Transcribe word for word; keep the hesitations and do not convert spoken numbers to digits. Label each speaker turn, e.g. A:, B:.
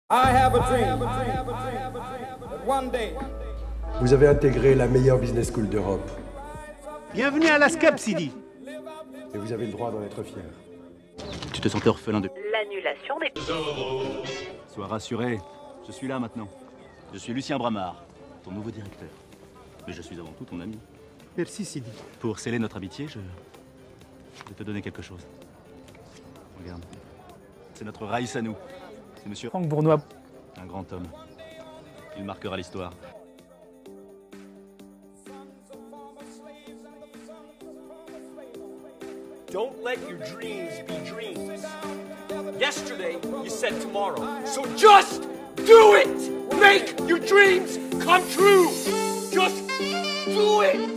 A: I have a dream that one day.
B: Vous avez intégré la meilleure business school d'Europe.
C: Bienvenue à la SCAP, Sidi.
B: Et vous avez le droit d'en être fier.
D: Tu te sentais orphelin de...
E: L'annulation des...
D: Sois rassuré, je suis là maintenant. Je suis Lucien Bramard, ton nouveau directeur. Mais je suis avant tout ton ami.
C: Merci, Sidi.
D: Pour sceller notre amitié, je... je vais te donner quelque chose. Regarde. C'est notre Raïs à nous. C'est monsieur
C: Franck Bournois.
D: Un grand homme. Il marquera l'histoire.
F: Don't let your dreams be dreams. Yesterday, you said tomorrow. So just do it! Make your dreams come true! Just do it!